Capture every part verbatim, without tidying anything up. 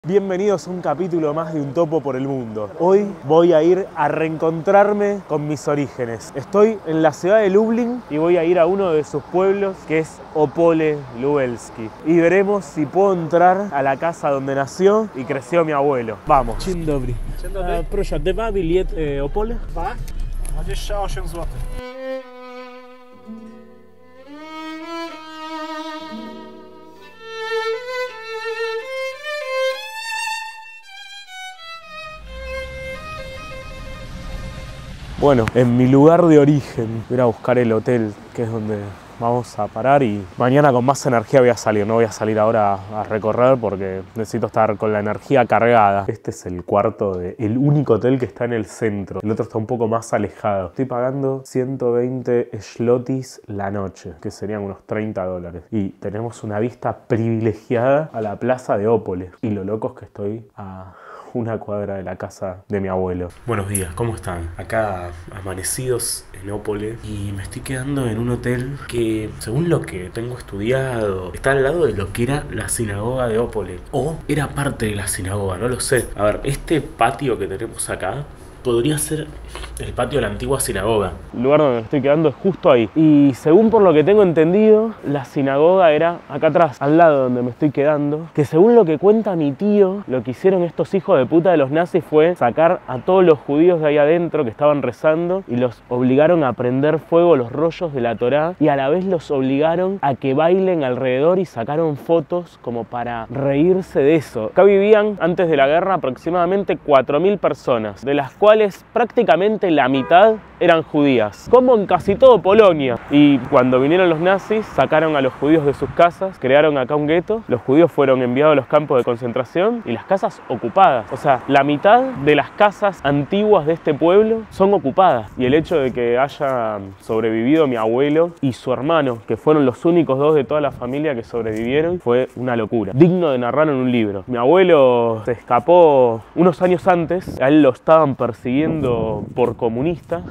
Bienvenidos a un capítulo más de Un Topo por el Mundo. Hoy voy a ir a reencontrarme con mis orígenes. Estoy en la ciudad de Lublin y voy a ir a uno de sus pueblos, que es Opole Lubelski. Y veremos si puedo entrar a la casa donde nació y creció mi abuelo. Vamos. Dzień dobry. Dzień dobry. E, proszę, dwa bilet e, Opole? Tak? dwadzieścia osiem złotych. Bueno, en mi lugar de origen, voy a ir a buscar el hotel, que es donde vamos a parar, y mañana con más energía voy a salir. No voy a salir ahora a recorrer porque necesito estar con la energía cargada. Este es el cuarto de el único hotel que está en el centro. El otro está un poco más alejado. Estoy pagando ciento veinte zlotys la noche, que serían unos treinta dólares. Y tenemos una vista privilegiada a la plaza de Opole. Y lo loco es que estoy a una cuadra de la casa de mi abuelo. Buenos días, ¿cómo están? Acá amanecidos en Opole y me estoy quedando en un hotel que, según lo que tengo estudiado, está al lado de lo que era la sinagoga de Opole. O era parte de la sinagoga, no lo sé. A ver, este patio que tenemos acá podría ser el patio de la antigua sinagoga. El lugar donde me estoy quedando es justo ahí. Y según por lo que tengo entendido, la sinagoga era acá atrás, al lado donde me estoy quedando. Que según lo que cuenta mi tío, lo que hicieron estos hijos de puta de los nazis fue sacar a todos los judíos de ahí adentro que estaban rezando y los obligaron a prender fuego los rollos de la Torá, y a la vez los obligaron a que bailen alrededor y sacaron fotos como para reírse de eso. Acá vivían antes de la guerra aproximadamente cuatro mil personas, de las cuales prácticamente la mitad eran judías, como en casi todo Polonia. Y cuando vinieron los nazis, sacaron a los judíos de sus casas, crearon acá un gueto, los judíos fueron enviados a los campos de concentración y las casas ocupadas. O sea, la mitad de las casas antiguas de este pueblo son ocupadas. Y el hecho de que haya sobrevivido mi abuelo y su hermano, que fueron los únicos dos de toda la familia que sobrevivieron, fue una locura, digno de narrar en un libro. Mi abuelo se escapó unos años antes, a él lo estaban persiguiendo siguiendo por comunista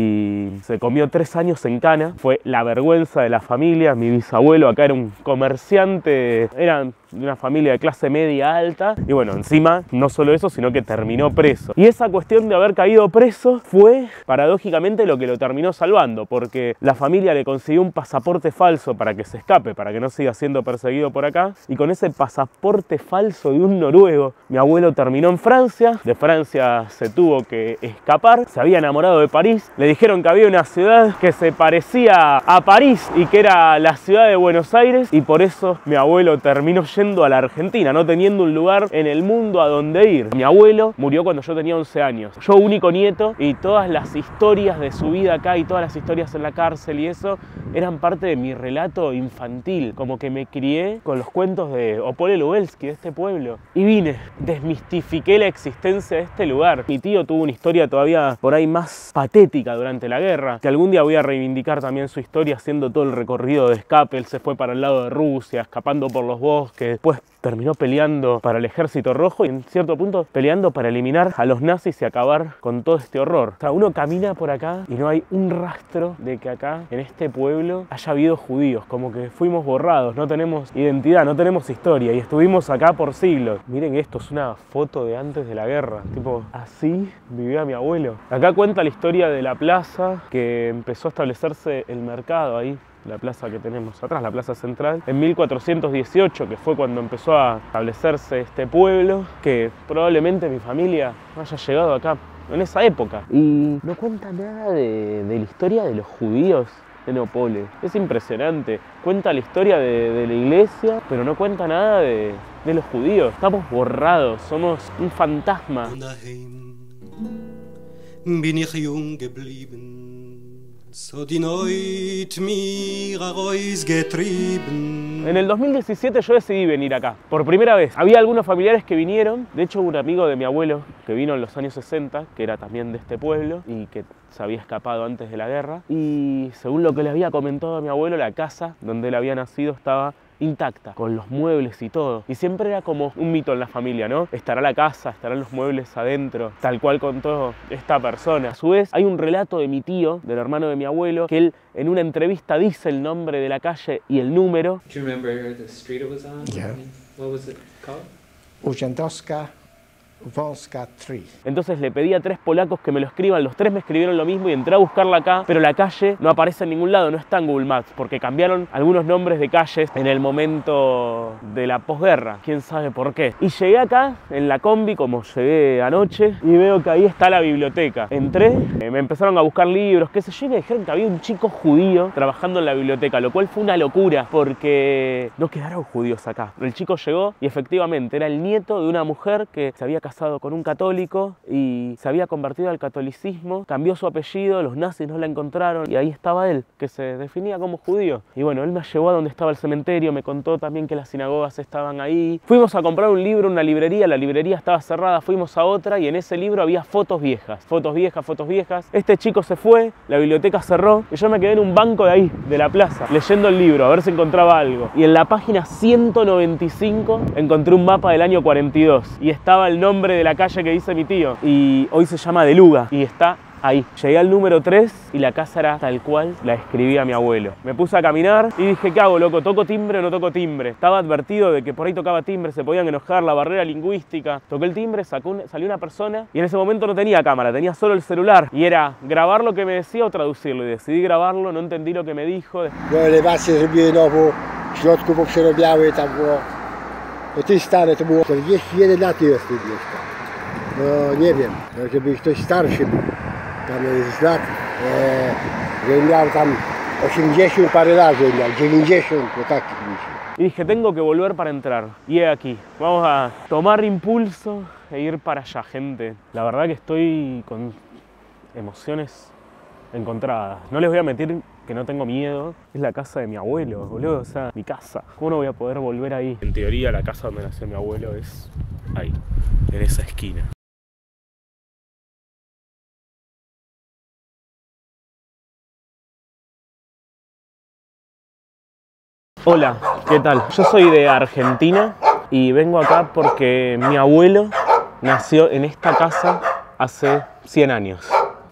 y se comió tres años en cana. Fue la vergüenza de la familia. Mi bisabuelo acá era un comerciante, era de una familia de clase media alta, y bueno, encima no solo eso, sino que terminó preso. Y esa cuestión de haber caído preso fue paradójicamente lo que lo terminó salvando, porque la familia le consiguió un pasaporte falso para que se escape, para que no siga siendo perseguido por acá, y con ese pasaporte falso de un noruego, mi abuelo terminó en Francia. De Francia se tuvo que escapar, se había enamorado de París, le dijeron que había una ciudad que se parecía a París y que era la ciudad de Buenos Aires, y por eso mi abuelo terminó yendo a la Argentina, no teniendo un lugar en el mundo a donde ir. Mi abuelo murió cuando yo tenía once años, yo único nieto, y todas las historias de su vida acá y todas las historias en la cárcel y eso eran parte de mi relato infantil, como que me crié con los cuentos de Opole Lubelski, de este pueblo, y vine, desmistifiqué la existencia de este lugar. Mi tío tuvo una historia todavía por ahí más patética durante la guerra, que algún día voy a reivindicar también su historia haciendo todo el recorrido de escape. Él se fue para el lado de Rusia, escapando por los bosques, después terminó peleando para el Ejército Rojo y en cierto punto peleando para eliminar a los nazis y acabar con todo este horror. O sea, uno camina por acá y no hay un rastro de que acá, en este pueblo, haya habido judíos. Como que fuimos borrados, no tenemos identidad, no tenemos historia, y estuvimos acá por siglos. Miren esto, es una foto de antes de la guerra. Tipo, así vivía mi abuelo. Acá cuenta la historia de la plaza, que empezó a establecerse el mercado ahí, la plaza que tenemos atrás, la plaza central, en mil cuatrocientos dieciocho, que fue cuando empezó a establecerse este pueblo, que probablemente mi familia haya llegado acá en esa época. Y no cuenta nada de, de la historia de los judíos en Opole. Es impresionante. Cuenta la historia de, de la iglesia, pero no cuenta nada de, de los judíos. Estamos borrados, somos un fantasma. En el dos mil diecisiete yo decidí venir acá, por primera vez. Había algunos familiares que vinieron, de hecho un amigo de mi abuelo que vino en los años sesenta, que era también de este pueblo y que se había escapado antes de la guerra, y según lo que le había comentado a mi abuelo, la casa donde él había nacido estaba intacta, con los muebles y todo. Y siempre era como un mito en la familia, ¿no? Estará la casa, estarán los muebles adentro, tal cual contó esta persona. A su vez, hay un relato de mi tío, del hermano de mi abuelo, que él en una entrevista dice el nombre de la calle y el número. Do you remember the street it was on? Yeah. What was it called? Urzędowska Wąska tres. Entonces le pedí a tres polacos que me lo escriban, los tres me escribieron lo mismo y entré a buscarla acá, pero la calle no aparece en ningún lado, no está en Google Maps, porque cambiaron algunos nombres de calles en el momento de la posguerra, quién sabe por qué. Y llegué acá en la combi, como llegué anoche, y veo que ahí está la biblioteca. Entré, eh, me empezaron a buscar libros, qué sé yo, y me dijeron que había un chico judío trabajando en la biblioteca, lo cual fue una locura, porque no quedaron judíos acá. El chico llegó y efectivamente era el nieto de una mujer que se había casado con un católico y se había convertido al catolicismo, cambió su apellido, los nazis no la encontraron y ahí estaba él, que se definía como judío. Y bueno, él me llevó a donde estaba el cementerio, me contó también que las sinagogas estaban ahí. Fuimos a comprar un libro en una librería, la librería estaba cerrada, fuimos a otra y en ese libro había fotos viejas, fotos viejas, fotos viejas. Este chico se fue, la biblioteca cerró y yo me quedé en un banco de ahí, de la plaza, leyendo el libro, a ver si encontraba algo. Y en la página ciento noventa y cinco encontré un mapa del año cuarenta y dos y estaba el nombre de la calle que dice mi tío y hoy se llama De Luga y está ahí. Llegué al número tres y la casa era tal cual la escribía mi abuelo. Me puse a caminar y dije, ¿qué hago, loco? ¿Toco timbre o no toco timbre? Estaba advertido de que por ahí tocaba timbre, se podían enojar, la barrera lingüística. Toqué el timbre, sacó un, salió una persona y en ese momento no tenía cámara, tenía solo el celular y era grabar lo que me decía o traducirlo y decidí grabarlo, no entendí lo que me dijo. No elewacje zrobiły nową, w środku poprzerabiały, tam było, no to jest stare, to było czterdzieści jeden lat jest w tym mieszkaniu. No nie wiem, no, żeby ktoś starszy był, tam jest lat, e, że miał tam osiemdziesiąt parę lat, że miał dziewięćdziesiąt, no takich myśli. Y dije, tengo que volver para entrar. Y he aquí, vamos a tomar impulso e ir para allá, gente. La verdad que estoy con emociones encontradas. No les voy a mentir que no tengo miedo. Es la casa de mi abuelo, boludo, o sea, mi casa. ¿Cómo no voy a poder volver ahí? En teoría, la casa donde nació mi abuelo es ahí, en esa esquina. Hola, ¿qué tal? Yo soy de Argentina y vengo acá porque mi abuelo nació en esta casa hace cien años.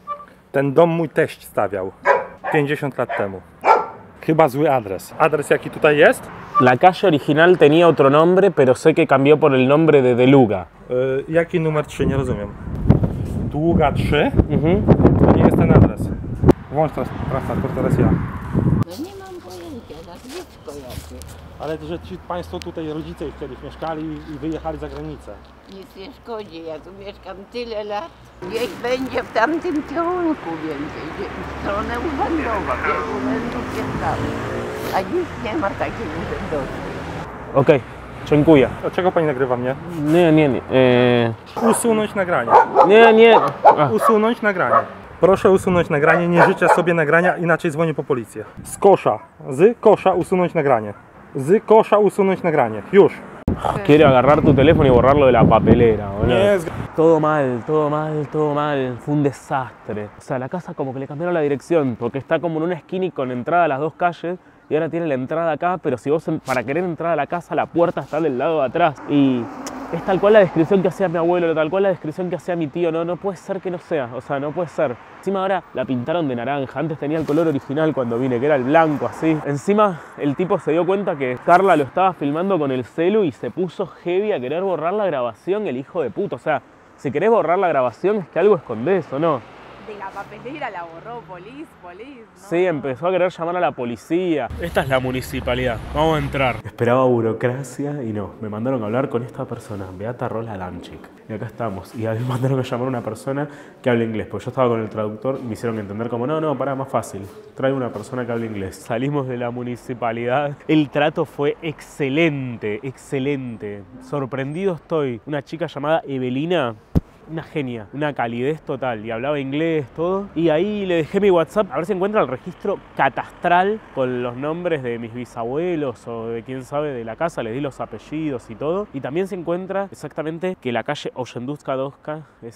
Ten dom mój teść stawiał pięćdziesiąt lat temu. Chyba zły adres. Adres jaki tutaj jest? La calle original tenía otro nombre, pero sé que cambió por el nombre de De Luga. Yy, jaki numer trzy? Nie rozumiem. Długa trzy? Mhm. To nie jest ten adres. Włącz teraz translator, teraz ja. No nie mam pojęcia, nazwisko jakie. Ale że ci państwo tutaj, rodzice już kiedyś mieszkali i wyjechali za granicę. Nic nie szkodzi, ja tu mieszkam tyle lat. Niech będzie w tamtym kierunku więcej, w stronę urzędową, wielu urzędów jest tam. A dziś nie ma takich urzędowców. Okej, dziękuję. Dlaczego pani nagrywa mnie? Nie, nie, nie. Eee... Usunąć nagranie. Nie, nie. A. Usunąć nagranie. Proszę usunąć nagranie, nie życzę sobie nagrania, inaczej dzwonię po policję. Z kosza, z kosza usunąć nagranie. Z kosza usunąć nagranie. Już. Quiero agarrar tu teléfono y borrarlo de la papelera, boludo. Nie jest... Todo mal, todo mal, todo mal. Fue un desastre. O sea, la casa como que le cambiaron la dirección, porque está como en una esquina y con entrada a las dos calles. Y ahora tiene la entrada acá, pero si vos para querer entrar a la casa, la puerta está del lado de atrás. Y es tal cual la descripción que hacía mi abuelo, tal cual la descripción que hacía mi tío. No, no puede ser que no sea, o sea, no puede ser. Encima ahora la pintaron de naranja, antes tenía el color original cuando vine, que era el blanco así. Encima el tipo se dio cuenta que Carla lo estaba filmando con el celu y se puso heavy a querer borrar la grabación, el hijo de puta. O sea, si querés borrar la grabación es que algo escondés, ¿o no? De la papelera la borró, polis, polis, ¿no? Sí, empezó a querer llamar a la policía. Esta es la municipalidad, vamos a entrar. Esperaba burocracia y no, me mandaron a hablar con esta persona, Beata Rola Danchik. Y acá estamos, y a mí me mandaron a llamar a una persona que hable inglés, porque yo estaba con el traductor y me hicieron entender como, no, no, pará, más fácil, trae una persona que hable inglés. Salimos de la municipalidad, el trato fue excelente, excelente. Sorprendido estoy, una chica llamada Evelina, una genia, una calidez total y hablaba inglés, todo. Y ahí le dejé mi WhatsApp a ver si encuentra el registro catastral con los nombres de mis bisabuelos o de quién sabe de la casa, le di los apellidos y todo. Y también se encuentra exactamente que la calle Ollenduzka Doska es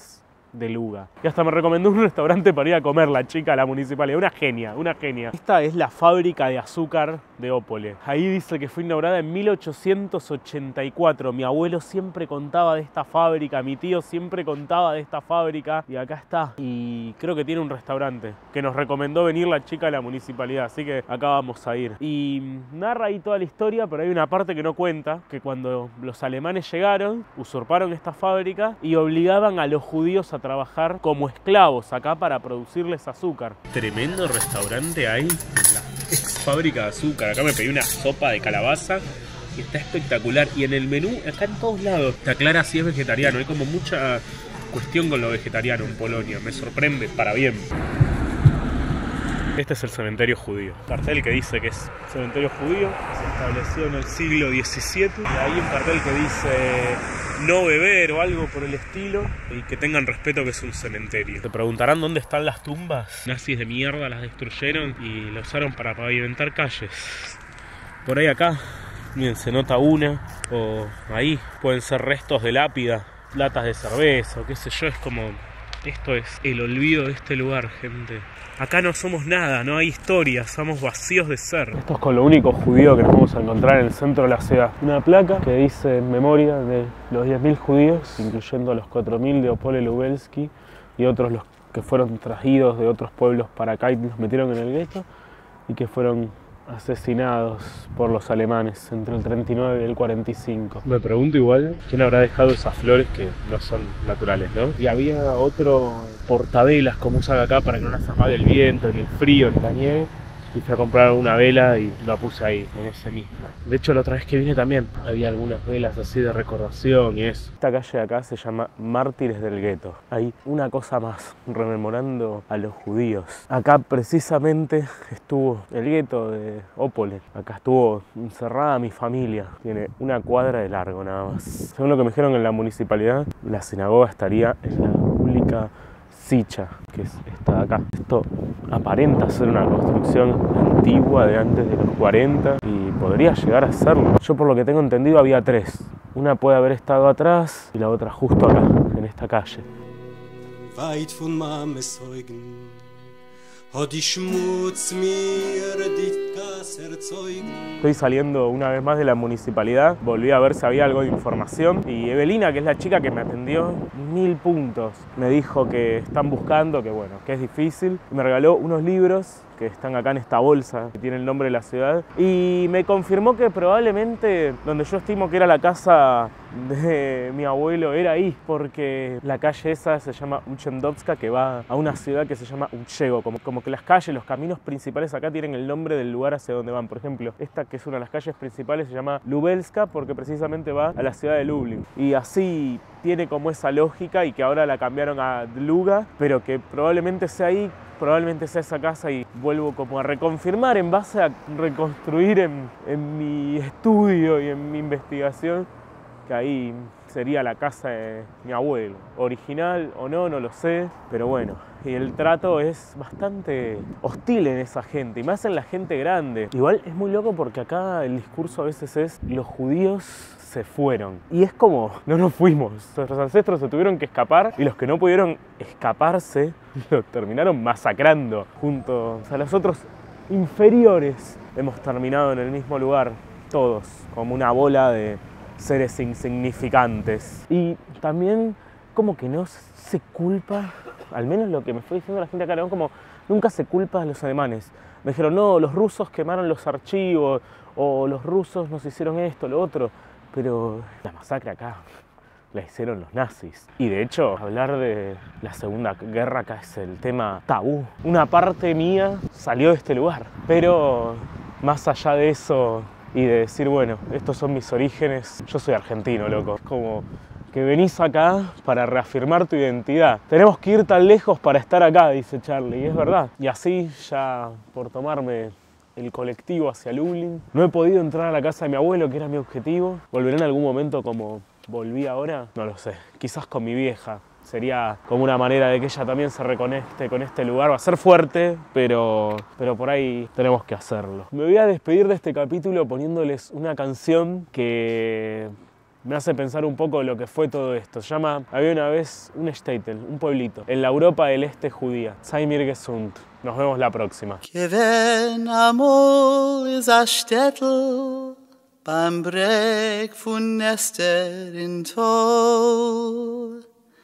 de Luga. Y hasta me recomendó un restaurante para ir a comer la chica de la municipalidad. Una genia, una genia. Esta es la fábrica de azúcar de Opole. Ahí dice que fue inaugurada en mil ochocientos ochenta y cuatro. Mi abuelo siempre contaba de esta fábrica, mi tío siempre contaba de esta fábrica. Y acá está. Y creo que tiene un restaurante que nos recomendó venir la chica de la municipalidad. Así que acá vamos a ir. Y narra ahí toda la historia, pero hay una parte que no cuenta, que cuando los alemanes llegaron, usurparon esta fábrica y obligaban a los judíos a trabajar como esclavos acá para producirles azúcar. Tremendo restaurante hay, la ex fábrica de azúcar. Acá me pedí una sopa de calabaza y está espectacular. Y en el menú, acá en todos lados, te aclara si es vegetariano. Hay como mucha cuestión con lo vegetariano en Polonia. Me sorprende, para bien. Este es el cementerio judío. Cartel que dice que es cementerio judío. Se estableció en el siglo diecisiete. Y hay un cartel que dice no beber o algo por el estilo. Y que tengan respeto que es un cementerio. Te preguntarán dónde están las tumbas. Nazis de mierda las destruyeron y las usaron para pavimentar calles. Por ahí acá, miren, se nota una. O ahí pueden ser restos de lápida, latas de cerveza o qué sé yo. Es como... Esto es el olvido de este lugar, gente. Acá no somos nada, no hay historia, somos vacíos de ser. Esto es con lo único judío que nos vamos a encontrar en el centro de la ciudad. Una placa que dice en memoria de los diez mil judíos, incluyendo a los cuatro mil de Opole Lubelski y otros los que fueron traídos de otros pueblos para acá y los metieron en el gueto y que fueron asesinados por los alemanes entre el treinta y nueve y el cuarenta y cinco. Me pregunto igual quién habrá dejado esas flores que no son naturales, ¿no? Y había otro portavelas como usan acá para que no las apague el viento, ni el frío, ni la nieve. Y fui a comprar una vela y la puse ahí, en ese mismo. De hecho, la otra vez que vine también había algunas velas así de recordación y eso. Esta calle de acá se llama Mártires del Gueto. Hay una cosa más, rememorando a los judíos. Acá precisamente estuvo el gueto de Opole. Acá estuvo encerrada mi familia. Tiene una cuadra de largo nada más. Según lo que me dijeron en la municipalidad, la sinagoga estaría en la pública Sicha, que es esta de acá. Esto aparenta ser una construcción antigua de antes de los cuarenta y podría llegar a serlo. Yo por lo que tengo entendido había tres. Una puede haber estado atrás y la otra justo acá, en esta calle. Estoy saliendo una vez más de la municipalidad, volví a ver si había algo de información y Evelina, que es la chica que me atendió, mil puntos. Me dijo que están buscando, que bueno, que es difícil. Me regaló unos libros que están acá en esta bolsa, que tiene el nombre de la ciudad, y me confirmó que probablemente donde yo estimo que era la casa de mi abuelo era ahí, porque la calle esa se llama Uchendowska, que va a una ciudad que se llama Uchego, como, como que las calles, los caminos principales acá tienen el nombre del lugar hacia donde van. Por ejemplo, esta que es una de las calles principales se llama Lubelska porque precisamente va a la ciudad de Lublin, y así tiene como esa lógica, y que ahora la cambiaron a Dluga, pero que probablemente sea ahí, probablemente sea esa casa, y vuelvo como a reconfirmar en base a reconstruir en, en mi estudio y en mi investigación que ahí sería la casa de mi abuelo. Original o no, no lo sé, pero bueno. Y el trato es bastante hostil en esa gente, y más en la gente grande. Igual es muy loco porque acá el discurso a veces es los judíos se fueron. Y es como, no nos fuimos. Nuestros ancestros se tuvieron que escapar y los que no pudieron escaparse los terminaron masacrando juntos a los otros inferiores. Hemos terminado en el mismo lugar, todos, como una bola de seres insignificantes. Y también como que no se culpa, al menos lo que me fue diciendo la gente acá, ¿no? Como nunca se culpa a los alemanes. Me dijeron, no, los rusos quemaron los archivos, o los rusos nos hicieron esto, lo otro. Pero la masacre acá la hicieron los nazis. Y de hecho, hablar de la Segunda Guerra acá es el tema tabú. Una parte mía salió de este lugar. Pero más allá de eso y de decir, bueno, estos son mis orígenes, yo soy argentino, loco. Es como que venís acá para reafirmar tu identidad. Tenemos que ir tan lejos para estar acá, dice Charlie, y es verdad. Y así, ya por tomarme el colectivo hacia Lublin, no he podido entrar a la casa de mi abuelo, que era mi objetivo. ¿Volveré en algún momento como volví ahora? No lo sé. Quizás con mi vieja. Sería como una manera de que ella también se reconecte con este lugar. Va a ser fuerte, pero, pero por ahí tenemos que hacerlo. Me voy a despedir de este capítulo poniéndoles una canción que me hace pensar un poco lo que fue todo esto. Se llama, había una vez un Shtetl, un pueblito, en la Europa del Este judía. Sei mir gesund. Nos vemos la próxima. Gewen amol is a Shtetl beim Breg von Nester in Tor.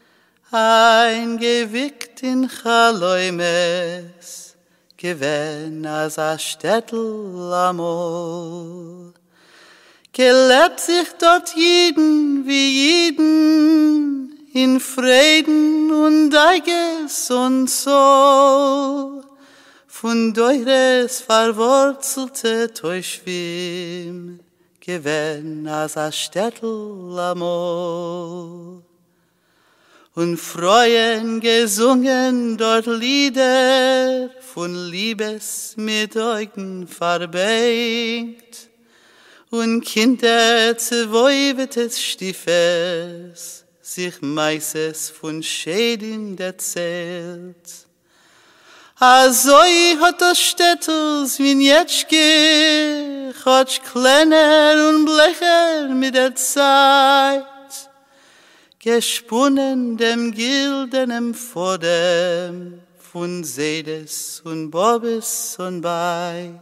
Eingewickt in Chaloimes, gewen as a Shtetl amol. Gelebt sich dort jeden wie jeden, in Frieden und Eiges und so. Von deures verwurzelte Teuschwim, gewen as a Shtetl amol. Und freuen gesungen dort Lieder, von Liebes mit Augen verbängt. Und Kinder zweibetes Stiefes, sich meises von Schäden erzählt. Azoi hat das Shtetls wie Jetschke, hat kleiner und blecher mit der Zeit, gesponnen dem gildenem Vodem, von Sedes und Bobes und Beid.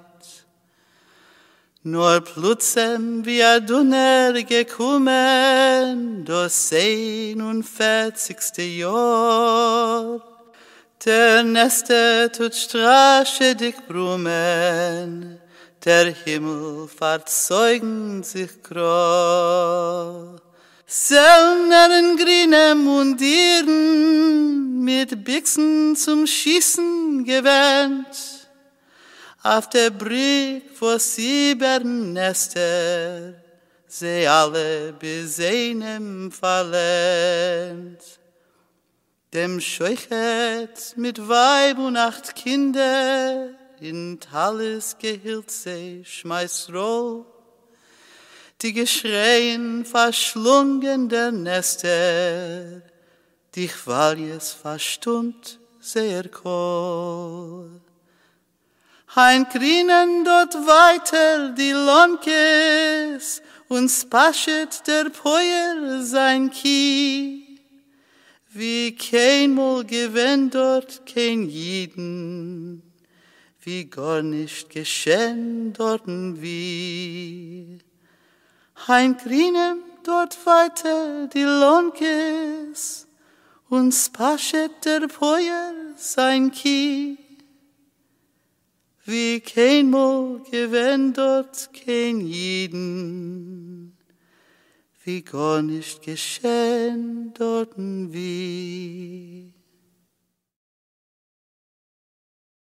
Nur plutzem wie a Dunner gekommen, das siebenundvierzigste Jahr. Der Neste tut Straße dick brummen, der Himmel verzeugen sich grau. Sellnern grüne Mundieren, mit Bixen zum Schießen gewähnt, auf der Brück vor Siebernester, sie alle bis einem verlernt. Dem Scheuchet mit Weib und acht Kinder, in Talles gehielt sie schmeißt roh, die Geschreien verschlungen der Nester, die Chwaljes verstummt sehr kohl. Ein Krinen dort weiter die Lonkes und spaschet der Peuer sein Kie. Wie keinmal gewinnt dort kein Jiden, wie gar nicht geschehen dorten wie. Ein Krinen dort weiter die Lonkes und spaschet der Peuer sein Kie. Wie keinmal gewinnt dort kein Jiden, wie gar nicht geschehen dorten wie.